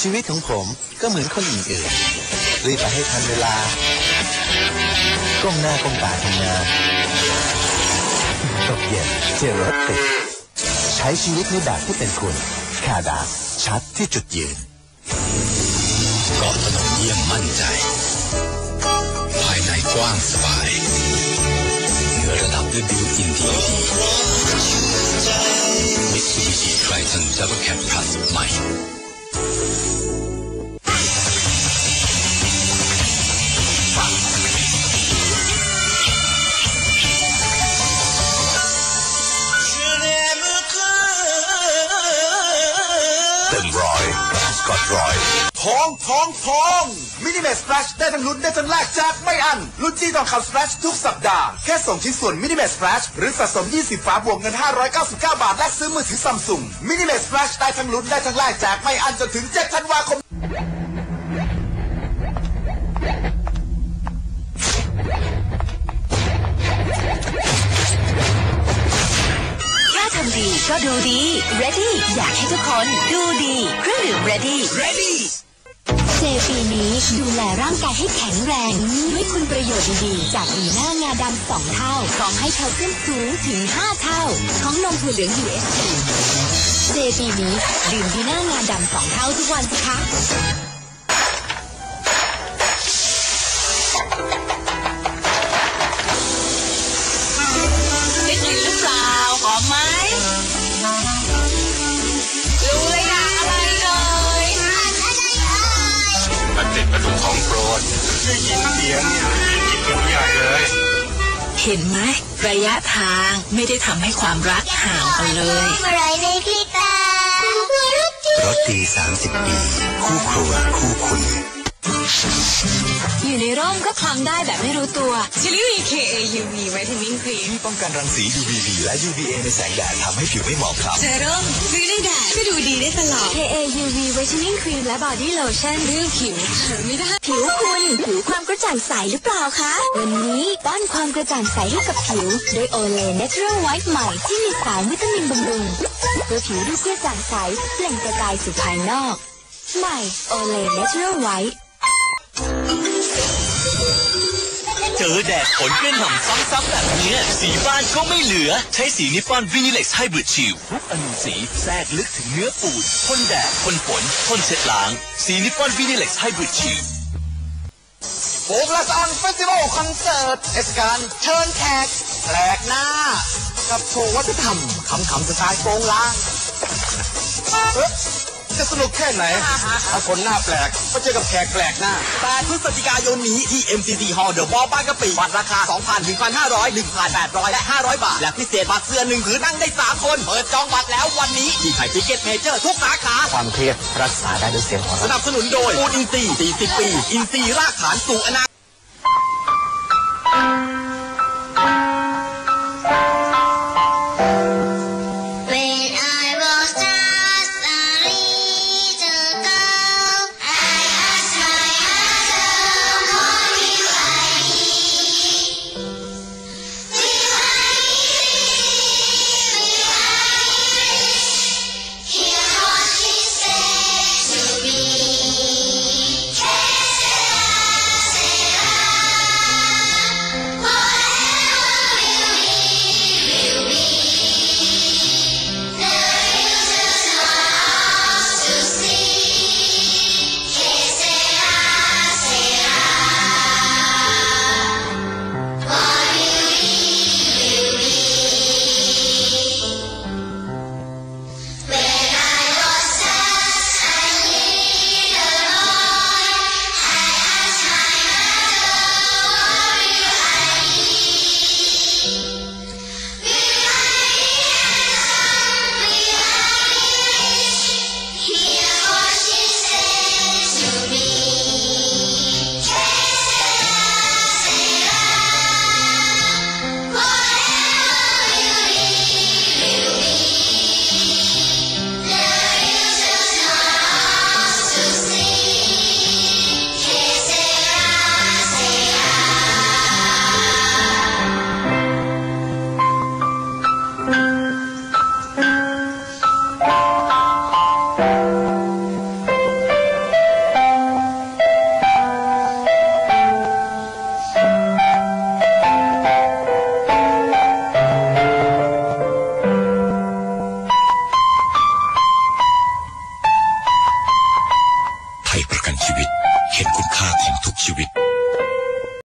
ชีวิตของผมก็เหมือนคนอื่นๆรีบไปให้ทันเวลาก้มหน้าก้มตาทำงานตกเย็นเจอรถติดใช้ชีวิตในแบบที่เป็นคุณคาดาชัดที่จุดยืนเกาะถนนเยี่ยมมั่นใจภายในกว้างสบายเหนือระดับด้วยบิวอินดีมิตซูบิชิไทรทันดับเบิลแคปพลัสใหม่เต็มร้อยสกอตรอยทองมินิเมสสแปรชได้ทั้งลุ้นได้ทั้งแลกแจกไม่อั้นลุ้นจี้ทองคำสแปรชทุกสัปดาห์แค่ส่งชิ้นส่วนมินิเมสสแปรชหรือสะสม20ฝาบวกเงิน599 บาทและซื้อมือถือซัมซุงมินิเมสสแปรชได้ทั้งลุ้นได้ทั้งแลกแจกไม่อั้นจนถึง7 ธันวาคมทำดีก็ดูดี Ready อยากให้ทุกคนดูดีเครื่องดื่ม Ready เจปีนี้ดูแลร่างกายให้แข็งแรงด้วยคุณประโยชน์ดีๆจากดีน่างาดำ2 เท่าพร้อมให้แคลเซียมสูงถึง5 เท่าของนมถั่วเหลือง UST เจปีนี้ดื่มดีน่างาดำ2 เท่าทุกวันสิคะได้กลิ่นหรือเปล่าหอมไหมรู้เลยนะอะไรเลยมันเป็นปลาดุกของโปรดได้ยินเสียงเนี่ยคิดถึงใหญ่เลยเห็นไหมระยะทางไม่ได้ทำให้ความรักห่างกันเลยรถดี30 ปีคู่ครัวคู่คุณอยู่ในร่มก็คลำได้แบบไม่รู้ตัวชิลิวี KAUV ไวท์เทนนิ่งครีมที่ป้องกันรังสี UVB และ UVA ในแสงแดดทำให้ผิวไม่หมองคล้ำเซรั่มฟรีในแดดก็ดูดีได้ตลอด KAUV ไวท์เทนนิ่งครีมและบอดี้โลชั่นเรื่องผิวไม่ได้ผิวคุณผิวความกระจ่างใสหรือเปล่าคะวันนี้ป้อนความกระจ่างใสให้กับผิวโดยโอเลเนเชอรัลไวท์ใหม่ที่มีสารวิตามินบำรุงเพื่อผิวดูกระจ่างใสเปล่งประกายสู่ภายนอกใหม่โอเลเนเชอรัลไวท์เจอแดดฝนกระหน่ำซ้ำๆแบบนี้สีบ้านก็ไม่เหลือใช้สีนิฟฟอนวินิเล็กซ์ไฮบริดชิลทุกอนูสีแทรกลึกถึงเนื้อปูนทนแดดทนฝนทนเช็ดล้างสีนิฟฟอนวินิเล็กซ์ไฮบริดชิลโฟกัสออนเฟสติวัลคอนเสิร์ตเทศกาลเชิญแขกแปลกหน้ากับโชว์วัฒนธรรมขำๆสไตล์โปงลางจะสนุกแค่ไหนถ้าคนหน้าแปลกมาเจอกับแขกแปลกหน้า8 พฤศจิกายนนี้ที่ MCC Hall The Mall บางกะปิบัตรราคา 2,000 1,500 1,800 และ500 บาทและพิเศษบัตรเสื้อ1 ผืนนั่งได้3 คนเปิดจองบัตรแล้ววันนี้ที่ไทยทิกเก็ตเมเจอร์ทุกสาขาความเครียดรักษาได้ด้วยเสียงหัวเราะสนับสนุนโดยปูนอินทรีย์40 ปีอินทรีย์รากฐานสู่อนาคตประกันชีวิตเห็นคุณค่าของทุกชีวิต